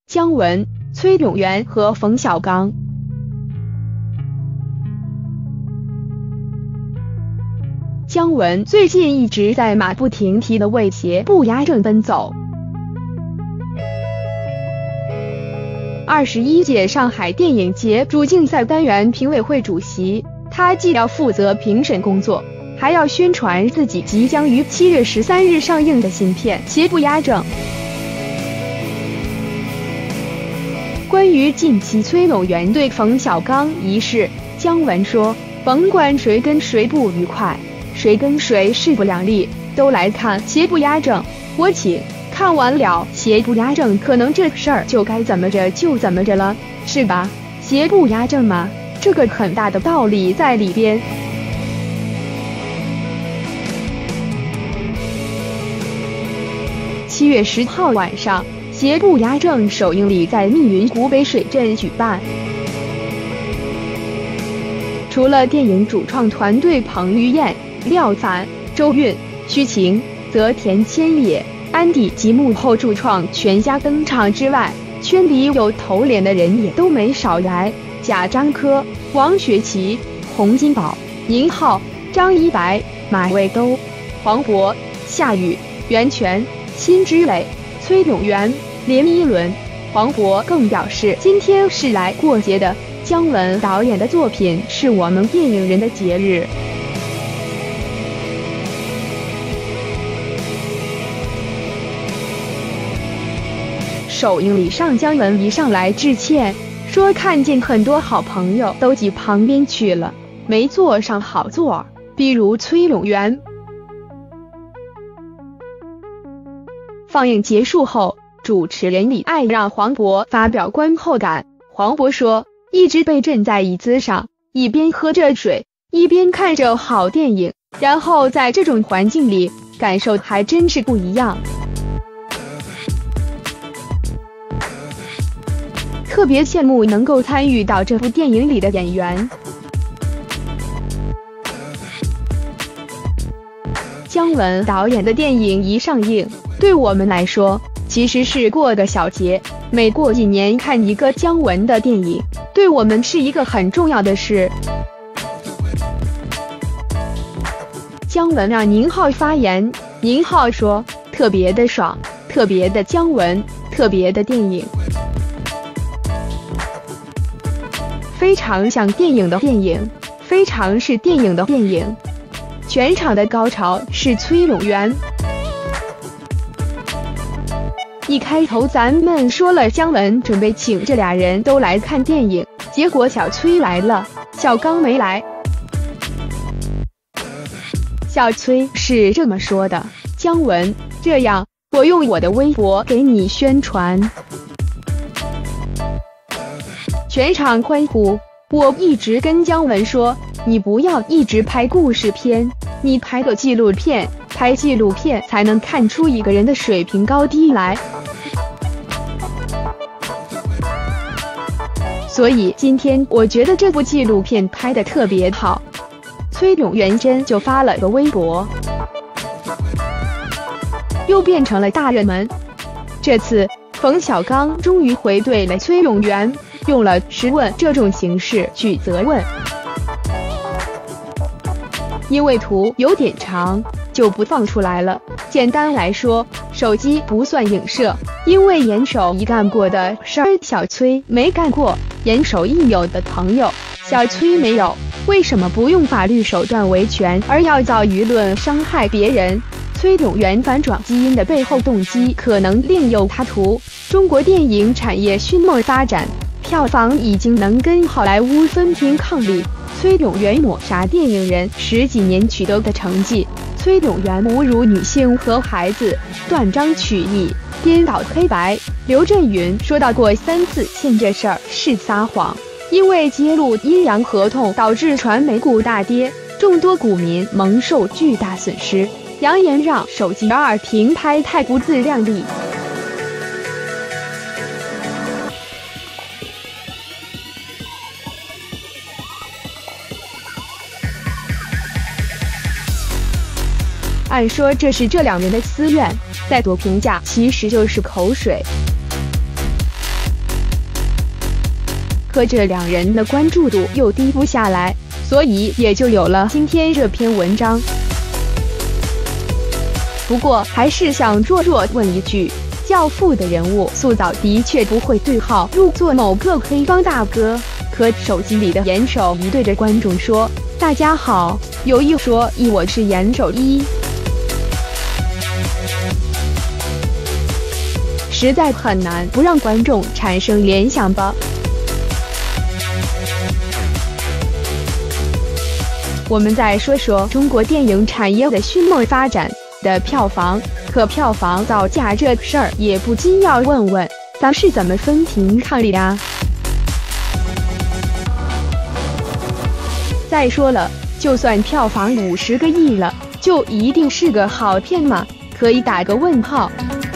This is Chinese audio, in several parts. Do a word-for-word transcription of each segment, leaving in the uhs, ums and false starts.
姜文、崔永元和冯小刚。姜文最近一直在马不停蹄地为邪不压正奔走。二十一届上海电影节主竞赛单元评委会主席，他既要负责评审工作，还要宣传自己即将于七月十三日上映的新片《邪不压正》。关于近期崔永元对冯小刚一事，姜文说，甭管谁跟谁不愉快，谁跟谁势不两立，都来看《邪不压正》，我请。看完了邪不压正，可能这事儿就该怎么着就怎么着了，是吧？邪不压正嘛，这个很大的道理在里边。七月十号晚上，邪不压正首映礼在密云湖北水镇举办。除了电影主创团队彭于晏、廖凡、周韵、徐晴、泽田千叶、安迪及幕后主创全家登场之外，圈里有头脸的人也都没少来，贾樟柯、王学圻、洪金宝、宁浩、张一白、马未都、黄渤、夏雨、袁泉、辛芷蕾、崔永元、林依轮。黄渤更表示，今天是来过节的，姜文导演的作品是我们电影人的节日。首映礼上，姜文一上来致歉，说看见很多好朋友都挤旁边去了，没坐上好座，比如崔永元。放映结束后，主持人李艾让黄渤发表观后感。黄渤说，一直被震在椅子上，一边喝着水，一边看着好电影，然后在这种环境里，感受还真是不一样。特别羡慕能够参与到这部电影里的演员。姜文导演的电影一上映，对我们来说其实是过个小节，每过几年看一个姜文的电影，对我们是一个很重要的事。姜文让宁浩发言，宁浩说，特别的爽，特别的姜文，特别的电影。非常像电影的电影，非常是电影的电影。全场的高潮是崔永元。一开头咱们说了姜文准备请这俩人都来看电影，结果小崔来了，小刚没来。小崔是这么说的，姜文，这样我用我的微博给你宣传。全场欢呼。我一直跟姜文说，你不要一直拍故事片，你拍个纪录片，拍纪录片才能看出一个人的水平高低来。所以今天我觉得这部纪录片拍得特别好。崔永元真就发了个微博，又变成了大热门。这次冯小刚终于回怼了崔永元，用了实问这种形式去责问。因为图有点长，就不放出来了。简单来说，手机不算影射，因为严守一干过的事儿，小崔没干过；严守一有的朋友，小崔没有。为什么不用法律手段维权，而要造舆论伤害别人？崔永元反转基因的背后动机可能另有他图。中国电影产业迅猛发展，票房已经能跟好莱坞分庭抗礼。崔永元抹杀电影人十几年取得的成绩，崔永元侮辱女性和孩子，断章取义，颠倒黑白。刘震云说到过三次欠这事儿是撒谎，因为揭露阴阳合同导致传媒股大跌，众多股民蒙受巨大损失，扬言让手机二平台太不自量力。按说这是这两人的私怨，再多评价其实就是口水。 可这两人的关注度又低不下来，所以也就有了今天这篇文章。不过还是想弱弱问一句，教父的人物塑造的确不会对号入座某个黑帮大哥，可手机里的严守一对着观众说：“大家好，有一说一，我是严守一。”实在很难不让观众产生联想吧。我们再说说中国电影产业的迅猛发展的票房，可票房造假这事儿也不禁要问问，咱是怎么分庭抗礼呀？再说了，就算票房五十个亿了，就一定是个好片吗？可以打个问号。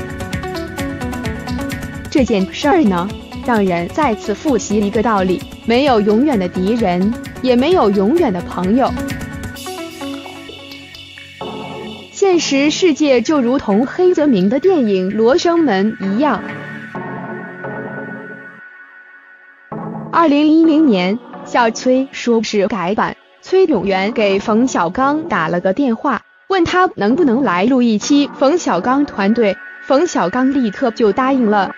这件事儿呢，让人再次复习一个道理：没有永远的敌人，也没有永远的朋友。现实世界就如同黑泽明的电影《罗生门》一样。二零一零年，小崔说是改版，崔永元给冯小刚打了个电话，问他能不能来录一期冯小刚团队，冯小刚立刻就答应了。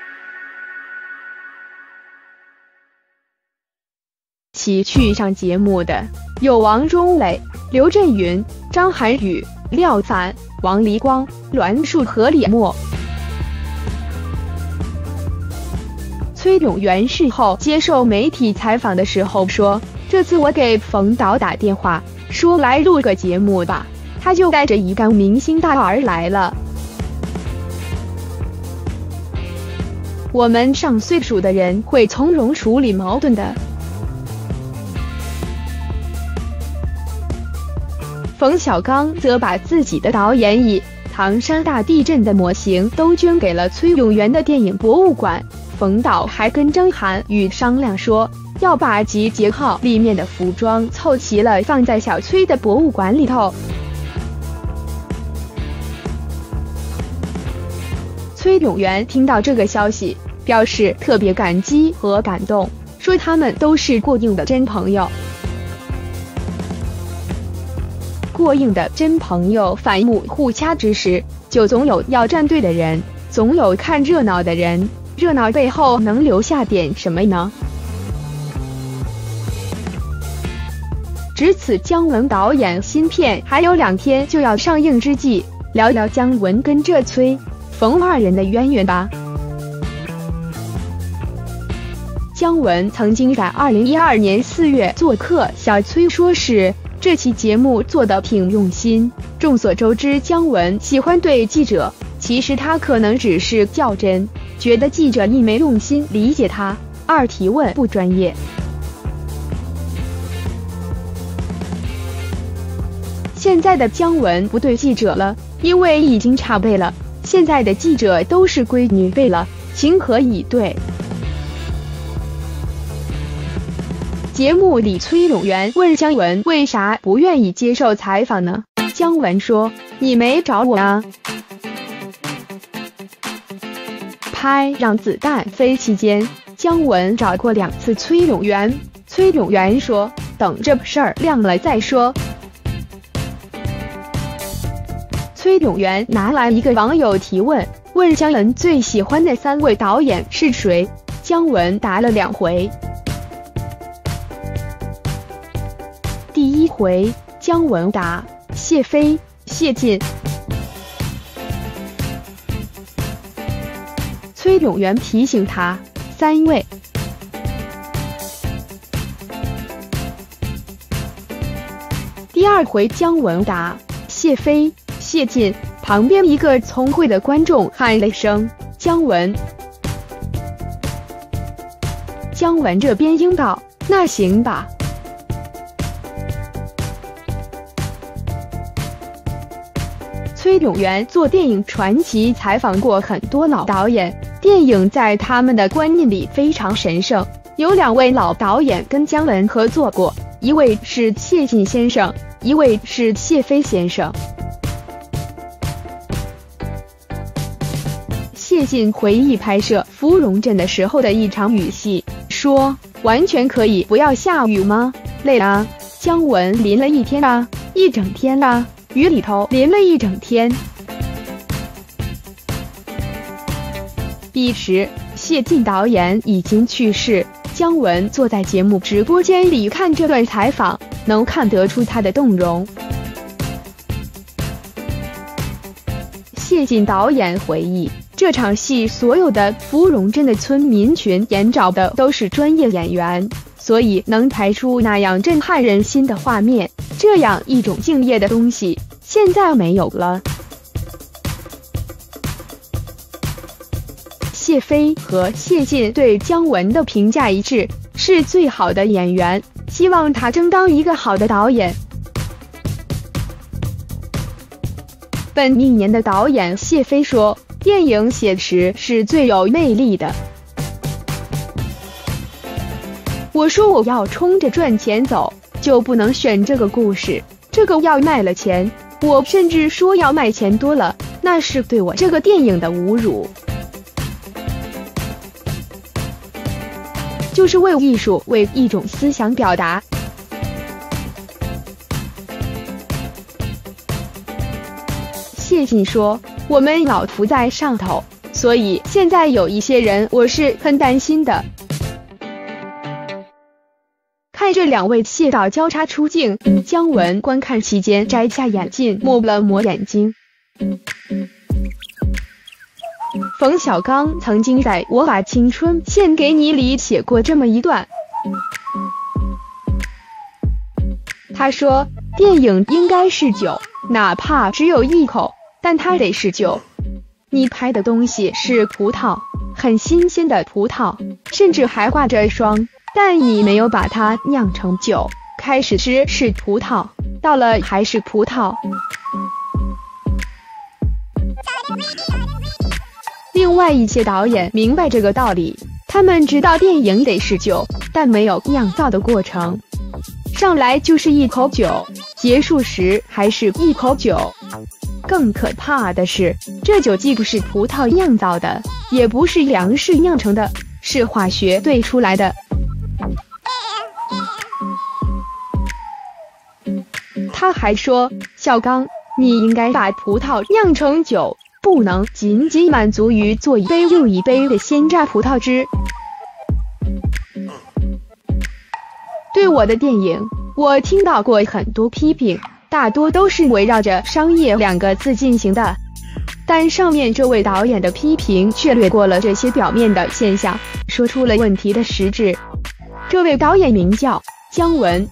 起去上节目的有王中磊、刘震云、张涵予、廖凡、王黎光、栾树和李默。崔永元事后接受媒体采访的时候说，这次我给冯导打电话说来录个节目吧，他就带着一干明星大腕来了。我们上岁数的人会从容处理矛盾的。冯小刚则把自己的导演椅、唐山大地震的模型都捐给了崔永元的电影博物馆。冯导还跟张涵予商量说，要把集结号里面的服装凑齐了放在小崔的博物馆里头。崔永元听到这个消息，表示特别感激和感动，说他们都是过硬的真朋友。过硬的真朋友反目互掐之时，就总有要站队的人，总有看热闹的人，热闹背后能留下点什么呢？值此姜文导演新片还有两天就要上映之际，聊聊姜文跟这崔、冯二人的渊源吧。姜文曾经在二零一二年四月做客小崔说是这期节目做得挺用心。众所周知，姜文喜欢对记者，其实他可能只是较真，觉得记者一没用心理解他，二提问不专业。现在的姜文不对记者了，因为已经差辈了，现在的记者都是闺女辈了，情何以对？节目里，崔永元问姜文为啥不愿意接受采访呢？姜文说：“你没找我啊。”拍《让子弹飞》期间，姜文找过两次崔永元，崔永元说：“等这事儿亮了再说。”崔永元拿来一个网友提问，问姜文最喜欢的三位导演是谁？姜文答了两回。第一回，姜文答谢飞、谢晋。崔永元提醒他三位。第二回，姜文答谢飞、谢晋，旁边一个聪慧的观众喊了声姜文。姜文这边应道：“那行吧。”崔永元做电影传奇采访过很多老导演，电影在他们的观念里非常神圣。有两位老导演跟姜文合作过，一位是谢晋先生，一位是谢飞先生。谢晋回忆拍摄《芙蓉镇》的时候的一场雨戏，说完全可以不要下雨吗？累啊，姜文淋了一天啊，一整天啊，雨里头淋了一整天。彼时，谢晋导演已经去世，姜文坐在节目直播间里看这段采访，能看得出他的动容。谢晋导演回忆，这场戏所有的芙蓉镇的村民群演找的都是专业演员，所以能拍出那样震撼人心的画面，这样一种敬业的东西，现在没有了。谢飞和谢晋对姜文的评价一致，是最好的演员，希望他争当一个好的导演。本命年的导演谢飞说，电影写实是最有魅力的。我说我要冲着赚钱走，就不能选这个故事，这个要卖了钱，我甚至说要卖钱多了，那是对我这个电影的侮辱。就是为艺术，为一种思想表达。谢晋说，我们老浮在上头，所以现在有一些人我是很担心的。看着两位谢导交叉出镜，姜文观看期间摘下眼镜，抹了抹眼睛。冯小刚曾经在《我把青春献给你》里写过这么一段，他说，电影应该是酒，哪怕只有一口，但它得是酒。你拍的东西是葡萄，很新鲜的葡萄，甚至还挂着霜，但你没有把它酿成酒，开始吃是葡萄，到了还是葡萄。另外一些导演明白这个道理，他们知道电影得是酒，但没有酿造的过程，上来就是一口酒，结束时还是一口酒。更可怕的是，这酒既不是葡萄酿造的，也不是粮食酿成的，是化学兑出来的。他还说，小刚，你应该把葡萄酿成酒，不能仅仅满足于做一杯又一杯的鲜榨葡萄汁。对我的电影，我听到过很多批评，大多都是围绕着商业两个字进行的，但上面这位导演的批评却略过了这些表面的现象，说出了问题的实质。这位导演名叫姜文。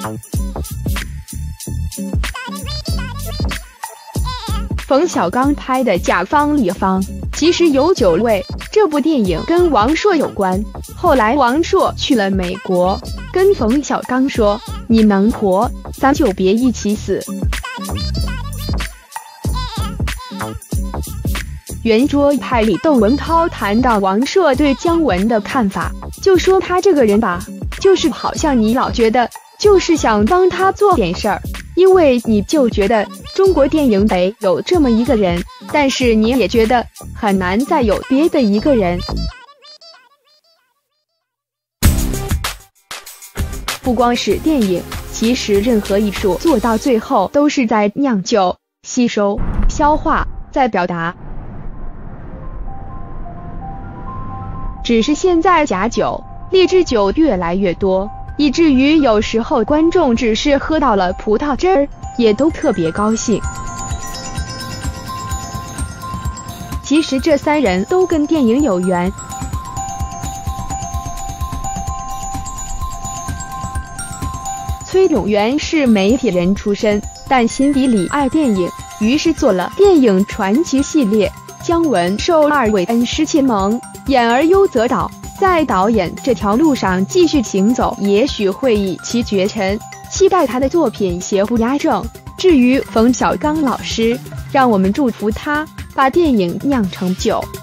冯小刚拍的《甲方乙方》其实有酒味，这部电影跟王朔有关，后来王朔去了美国，跟冯小刚说，你能活，咱就别一起死。圆桌派里窦文涛谈到王朔对姜文的看法，就说他这个人吧，就是好像你老觉得就是想帮他做点事儿，因为你就觉得中国电影得有这么一个人，但是你也觉得很难再有别的一个人。不光是电影，其实任何艺术做到最后都是在酿就、吸收、消化，在表达。只是现在假酒、劣质酒越来越多，以至于有时候观众只是喝到了葡萄汁儿，也都特别高兴。其实这三人都跟电影有缘。崔永元是媒体人出身，但心底里爱电影，于是做了电影传奇系列。姜文受二位恩师启蒙，演而优则导，在导演这条路上继续行走，也许会以其绝尘。期待他的作品邪不压正。至于冯小刚老师，让我们祝福他把电影酿成酒。